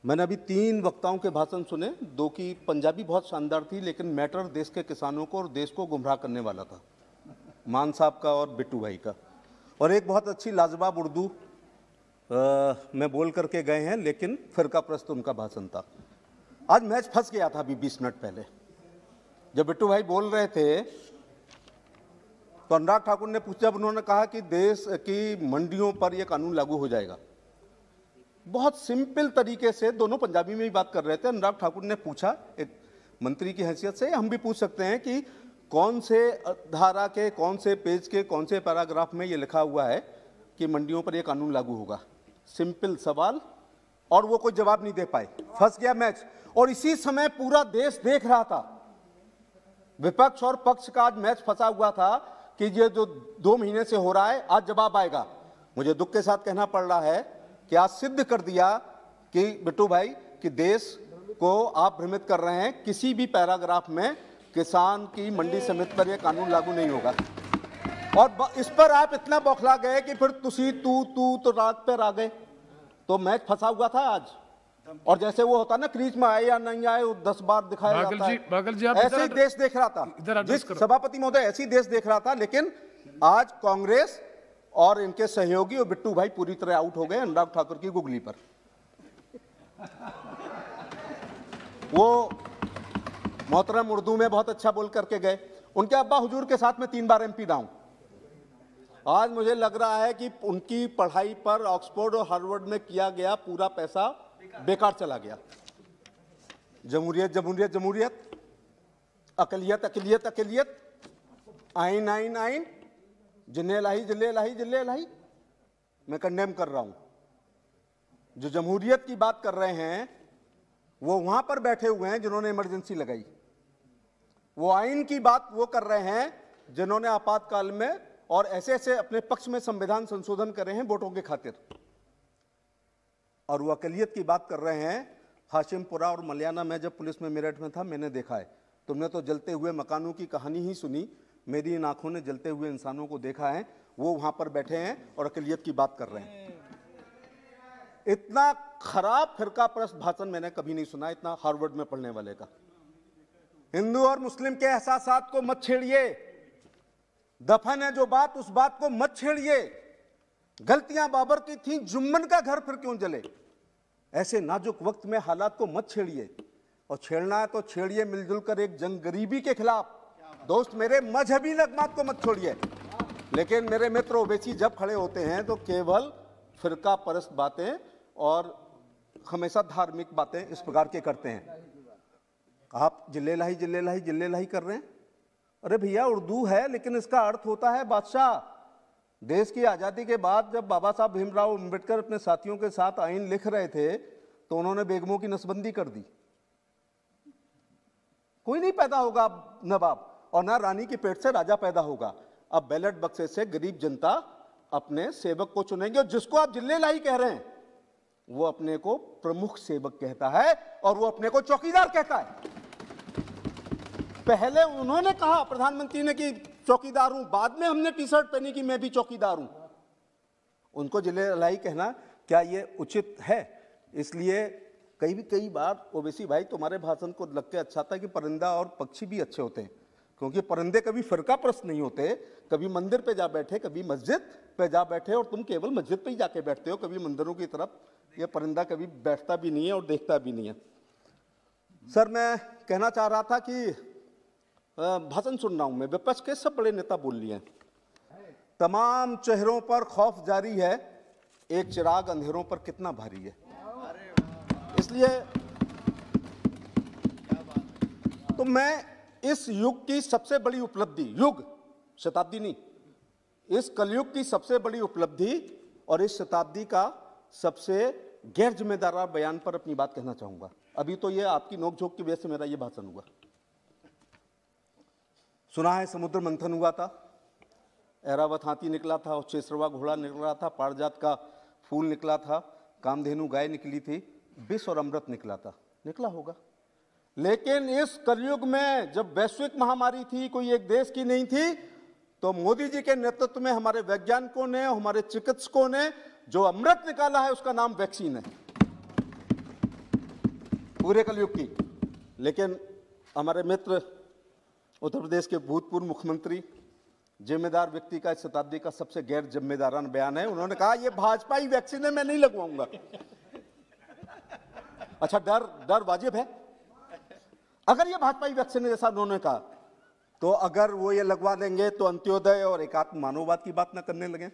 मैंने अभी 3 वक्ताओं के भाषण सुने, 2 की पंजाबी बहुत शानदार थी, लेकिन मैटर देश के किसानों को और देश को गुमराह करने वाला था, मान साहब का और बिट्टू भाई का। और एक बहुत अच्छी लाजवाब उर्दू में बोल करके गए हैं, लेकिन फिरका प्रस्त उनका भाषण था। आज मैच फंस गया था अभी 20 मिनट पहले, जब बिट्टू भाई बोल रहे थे तो अनुराग ठाकुर ने पूछा, जब उन्होंने कहा कि देश की मंडियों पर यह कानून लागू हो जाएगा, बहुत सिंपल तरीके से दोनों पंजाबी में ही बात कर रहे थे। अनुराग ठाकुर ने पूछा, एक मंत्री की हैसियत से हम भी पूछ सकते हैं कि कौन से धारा के, कौन से पेज के, कौन से पैराग्राफ में ये लिखा हुआ है कि मंडियों पर यह कानून लागू होगा। सिंपल सवाल, और वो कोई जवाब नहीं दे पाए, फंस गया मैच। और इसी समय पूरा देश देख रहा था, विपक्ष और पक्ष का आज मैच फंसा हुआ था कि ये जो 2 महीने से हो रहा है, आज जवाब आएगा। मुझे दुख के साथ कहना पड़ रहा है कि आज सिद्ध कर दिया कि बिट्टू भाई कि देश को आप भ्रमित कर रहे हैं। किसी भी पैराग्राफ में किसान की मंडी समिति पर यह कानून लागू नहीं होगा, और इस पर आप इतना बौखला गए कि फिर तू तो रात पर आ गए, तो मैच फंसा हुआ था आज। और जैसे वो होता ना, क्रीज में आए या नहीं आए, 10 बार दिखाया जाता है। बागल जी, आप ऐसे ही देश देख रहा था, जिस सभापति महोदय ऐसे ही देश देख रहा था। लेकिन आज कांग्रेस और इनके सहयोगी और बिट्टू भाई पूरी तरह आउट हो गए अनुराग ठाकुर की गुगली पर। वो मोहतरम उर्दू में बहुत अच्छा बोल करके गए। उनके अब्बा हुजूर के साथ में 3 बार एमपी रहा हूं। आज मुझे लग रहा है कि उनकी पढ़ाई पर ऑक्सफोर्ड और हार्वर्ड में किया गया पूरा पैसा बेकार चला गया। जमहूरियत जमहूरियत जमहूरियत, अकलियत अकलियत अकलियत, आइन आइन आइन, जिन्ने लाही जिले लाही जिले लाही। मैं कंडेम कर रहा हूं। जो जमहूरियत की बात कर रहे हैं वो वहां पर बैठे हुए हैं जिन्होंने इमरजेंसी लगाई। वो आइन की बात वो कर रहे हैं जिन्होंने आपातकाल में और ऐसे ऐसे अपने पक्ष में संविधान संशोधन करे हैं वोटों के खातिर। और वो अकलियत की बात कर रहे हैं। हाशिमपुरा और मलियाना में जब पुलिस में मेरठ में था, मैंने देखा है। तुमने तो जलते हुए मकानों की कहानी ही सुनी, मेरी इन आंखों ने जलते हुए इंसानों को देखा है। वो वहां पर बैठे हैं और अकलियत की बात कर रहे हैं। इतना खराब फिरका परस्त भाषण मैंने कभी नहीं सुना, इतना हार्वर्ड में पढ़ने वाले का। हिंदू और मुस्लिम के एहसासात को मत छेड़िए, दफन है जो बात उस बात को मत छेड़िए। गलतियां बाबर की थी, जुम्मन का घर फिर क्यों जले। ऐसे नाजुक वक्त में हालात को मत छेड़िए, और छेड़ना है तो छेड़िए मिलजुल कर एक जंग गरीबी के खिलाफ। दोस्त मेरे, मजहबी लगमात को मत छोड़िए। लेकिन मेरे मित्र ओवैसी जब खड़े होते हैं तो केवल फिरका परस्त बातें और हमेशा धार्मिक बातें इस प्रकार के करते हैं। आप जिले लाही जिले लाही जिले लाही कर रहे हैं। अरे भैया, उर्दू है लेकिन इसका अर्थ होता है बादशाह। देश की आज़ादी के बाद जब बाबा साहब भीमराव अम्बेडकर अपने साथियों के साथ आइन लिख रहे थे तो उन्होंने बेगमों की नसबंदी कर दी। कोई नहीं पैदा होगा नवाब, और ना रानी के पेट से राजा पैदा होगा। अब बैलेट बक्से से गरीब जनता अपने सेवक को चुनेंगे, और जिसको आप जिले लाई कह रहे हैं वो अपने को प्रमुख सेवक कहता है और वो अपने को चौकीदार कहता है। पहले उन्होंने कहा, प्रधानमंत्री ने, कि चौकीदार हूं, बाद में हमने टी शर्ट पहनी कि मैं भी चौकीदार हूं। उनको जिले लाई कहना क्या ये उचित है? इसलिए कई बार ओवैसी भाई तुम्हारे भाषण को लग के अच्छा था कि परिंदा और पक्षी भी अच्छे होते हैं, क्योंकि परिंदे कभी फिरका परस्त नहीं होते। कभी मंदिर पे जा बैठे, कभी मस्जिद पे जा बैठे, और तुम केवल मस्जिद पे ही जाके बैठते हो, कभी मंदिरों की तरफ ये परिंदा कभी बैठता भी नहीं है और देखता भी नहीं है। सर, मैं कहना चाह रहा था कि भाषण सुन रहा हूं मैं, विपक्ष के सब बड़े नेता बोल लिए हैं। तमाम चेहरों पर खौफ जारी है, एक चिराग अंधेरों पर कितना भारी है। इसलिए तो मैं इस युग की सबसे बड़ी उपलब्धि, युग शताब्दी नहीं, इस कलयुग की सबसे बड़ी उपलब्धि और इस शताब्दी का सबसे गैर जिम्मेदार बयान पर अपनी बात कहना चाहूंगा। अभी तो ये आपकी नोकझोंक की वजह से मेरा ये भाषण हुआ। सुना है समुद्र मंथन हुआ था, ऐरावत हाथी निकला था, और चेसरवा घोड़ा निकला था, पारिजात का फूल निकला था, कामधेनु गाय निकली थी, विष और अमृत निकला था। निकला होगा, लेकिन इस कलयुग में जब वैश्विक महामारी थी, कोई एक देश की नहीं थी, तो मोदी जी के नेतृत्व में हमारे वैज्ञानिकों ने, हमारे चिकित्सकों ने जो अमृत निकाला है उसका नाम वैक्सीन है। बुरे कलयुग की। लेकिन हमारे मित्र उत्तर प्रदेश के भूतपूर्व मुख्यमंत्री, जिम्मेदार व्यक्ति का इस शताब्दी का सबसे गैर जिम्मेदाराना बयान है। उन्होंने कहा ये भाजपाई वैक्सीन है, मैं नहीं लगवाऊंगा। अच्छा, डर वाजिब है। अगर ये भाजपाई वैक्सीन है जैसा उन्होंने कहा, तो अगर वो ये लगवा देंगे तो अंत्योदय और एकात्म मानववाद की बात ना करने लगे।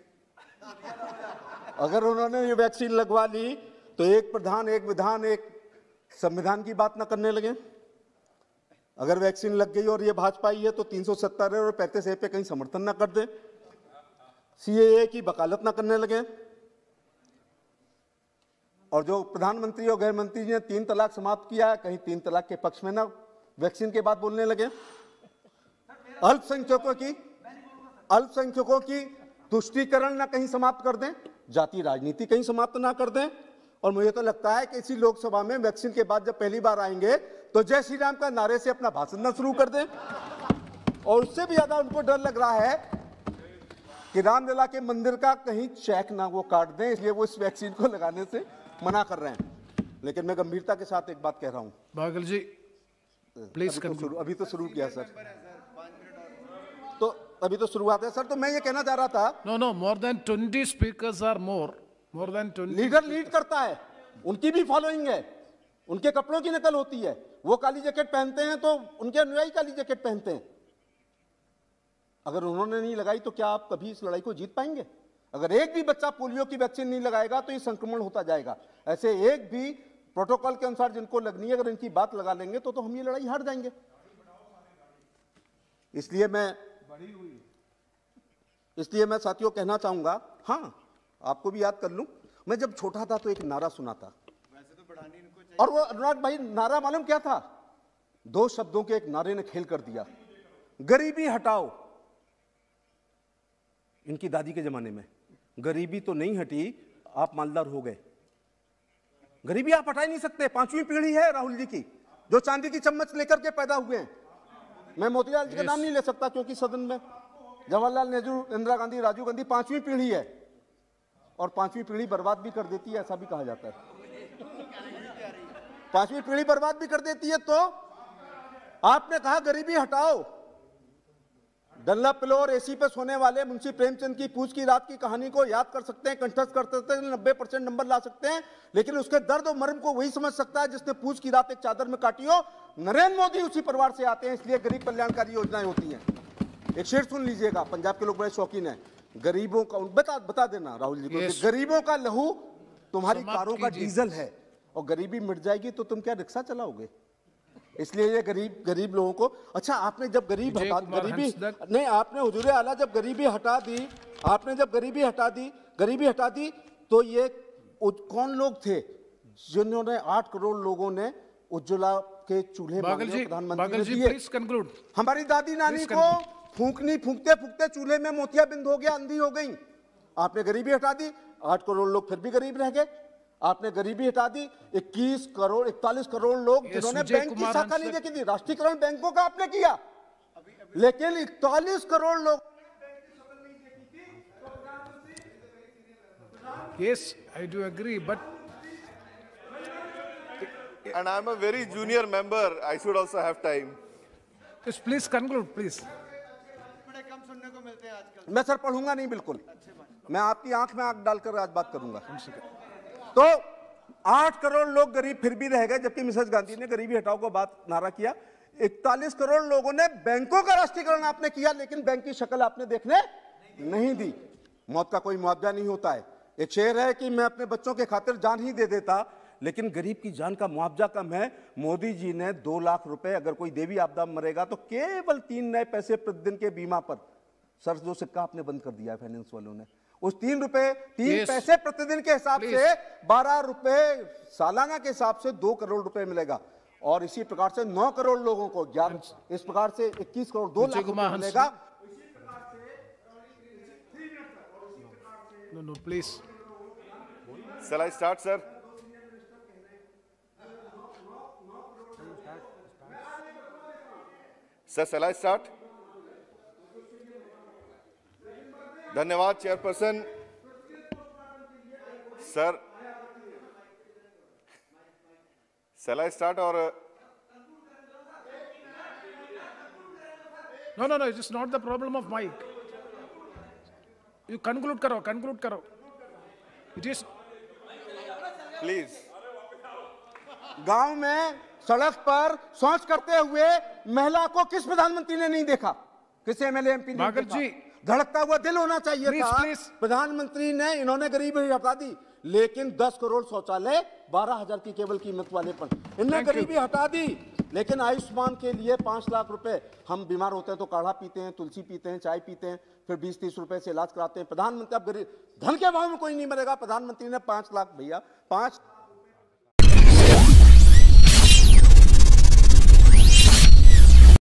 अगर उन्होंने ये वैक्सीन लगवा ली तो एक प्रधान, एक विधान, एक संविधान की बात ना करने लगे। अगर वैक्सीन लग गई और ये भाजपाई है तो 370 और 35A पे कहीं समर्थन ना कर दे, CAA की वकालत ना करने लगे। और जो प्रधानमंत्री और गृह मंत्री जी ने 3 तलाक समाप्त किया है, कहीं 3 तलाक के पक्ष में ना वैक्सीन के बाद बोलने लगे। अल्पसंख्यकों की तुष्टीकरण ना कहीं समाप्त कर दें, जाति राजनीति कहीं समाप्त ना कर दें। और मुझे तो लगता है कि इसी लोकसभा में वैक्सीन के बाद जब पहली बार आएंगे तो जय श्री राम का नारे से अपना भाषण ना शुरू कर दें। और उससे भी ज्यादा उनको डर लग रहा है कि रामलला के मंदिर का कहीं चेक ना वो काट दें, इसलिए वो इस वैक्सीन को लगाने से मना कर रहे हैं। लेकिन मैं गंभीरता के साथ एक बात कह रहा हूं। बागल जी प्लीज, अभी तो शुरू किया सर, तो अभी तो शुरुआत है सर। तो मैं ये कहना चाह रहा था, no more than 20 speakers or more than 20। Leader lead करता है, उनकी भी फॉलोइंग है, उनके कपड़ों की नकल होती है। वो काली जैकेट पहनते हैं तो उनके अनुयायी काली जैकेट पहनते हैं। अगर उन्होंने नहीं लगाई तो क्या आप कभी इस लड़ाई को जीत पाएंगे? अगर एक भी बच्चा पोलियो की वैक्सीन नहीं लगाएगा तो ये संक्रमण होता जाएगा। ऐसे एक भी प्रोटोकॉल के अनुसार जिनको लगनी है, अगर इनकी बात लगा लेंगे तो हम ये लड़ाई हार जाएंगे। इसलिए मैं साथियों कहना चाहूंगा, हाँ आपको भी याद कर लूं, मैं जब छोटा था तो एक नारा सुना था, और वो अनुराग भाई नारा मालूम क्या था? 2 शब्दों के एक नारे ने खेल कर दिया, गरीबी हटाओ। इनकी दादी के जमाने में गरीबी तो नहीं हटी, आप मालदार हो गए। गरीबी आप हटा ही नहीं सकते। 5वीं पीढ़ी है राहुल जी की, जो चांदी की चम्मच लेकर के पैदा हुए हैं। मैं मोतीलाल जी का नाम नहीं ले सकता क्योंकि सदन में जवाहरलाल नेहरू, इंदिरा गांधी, राजीव गांधी 5वीं पीढ़ी है, और 5वीं पीढ़ी बर्बाद भी कर देती है, ऐसा भी कहा जाता है। 5वीं पीढ़ी बर्बाद भी कर देती है। तो आपने कहा गरीबी हटाओ। डल्ला पिलो और एसी पे सोने वाले मुंशी प्रेमचंद की पूछ की रात की कहानी को याद कर सकते हैं, कंठस्थ कर सकते हैं, 90% नंबर ला सकते हैं, लेकिन उसके दर्द और मर्म को वही समझ सकता है जिसने पूछ की रात एक चादर में काटी हो। नरेंद्र मोदी उसी परिवार से आते हैं, इसलिए गरीब कल्याणकारी योजनाएं होती हैं। एक शेर सुन लीजिएगा, पंजाब के लोग बड़े शौकीन हैं। गरीबों का बता देना राहुल जी को, गरीबों का लहू तुम्हारी कारों का डीजल है, और गरीबी मिट जाएगी तो तुम क्या रिक्शा चलाओगे? इसलिए ये गरीब लोगों को, अच्छा आपने जब आपने हुजूर आला जब गरीबी हटा दी तो ये कौन लोग थे जिन्होंने 8 करोड़ लोगों ने उज्ज्वला के चूल्हे प्रधानमंत्री ने दिए? हमारी दादी नानी को फूंकते फूंकते चूल्हे में मोतियाबिंद हो गया, अंधी हो गई। आपने गरीबी हटा दी, 8 करोड़ लोग फिर भी गरीब रह गए। आपने गरीबी हटा दी, 41 करोड़ लोग जिन्होंने बैंक की शाखा नहीं देखी थी। राष्ट्रीयकरण बैंकों का आपने किया, लेकिन 41 करोड़ लोग। Yes, I do agree, but and I'm a very junior member. I should also have time. Yes, please conclude, please. मैं सर पढ़ूंगा नहीं, बिल्कुल मैं आपकी आंख में आंख डालकर आज बात करूंगा। तो 8 करोड़ लोग गरीब फिर भी रह गए, जबकि मिसेस गांधी ने गरीबी हटाओ को बात नारा किया। 41 करोड़ लोगों ने बैंकों का राष्ट्रीयकरण आपने किया, लेकिन बैंक की शक्ल आपने देखने नहीं दी। मौत का कोई मुआवजा नहीं होता है। एक शेर है कि मैं अपने बच्चों के खातिर जान ही दे देता, लेकिन गरीब की जान का मुआवजा कम है। मोदी जी ने 2 लाख रुपए, अगर कोई देवी आपदा में मरेगा तो केवल 3 नए पैसे प्रतिदिन के बीमा पर, सर जो सिक्का आपने बंद कर दिया है फाइनेंस वालों ने, उस 3 पैसे प्रतिदिन के हिसाब से 12 रुपए सालाना के हिसाब से 2 करोड़ रुपए मिलेगा। और इसी प्रकार से 9 करोड़ लोगों को, इस प्रकार से 21 करोड़ 2 लाख रुपए मिलेगा। No, please. Shall I start, sir? Sir, shall I start? धन्यवाद chairperson. Shall I start or No, no, no, it's not the problem of mic. You conclude karo. It is, please? गांव में सड़क पर शौच करते हुए महिला को किस प्रधानमंत्री ने नहीं देखा? किस एमएलए एमपी ने भागल देखा? जी। धड़कता हुआ दिल होना चाहिए Please, था। please. प्रधानमंत्री ने इन्होंने गरीबी हटा दी, लेकिन 10 करोड़ शौचालय 12,000 की केवल कीमत वाले पर इनने Thank you. गरीबी हटा दी। लेकिन आयुष्मान के लिए 5 लाख रुपए, हम बीमार होते हैं तो काढ़ा पीते हैं, तुलसी पीते हैं, चाय पीते हैं, फिर 20-30 रुपए से इलाज कराते हैं। प्रधानमंत्री, अब गरीब धन के अभाव में कोई नहीं मरेगा। प्रधानमंत्री ने 5 लाख, भैया 5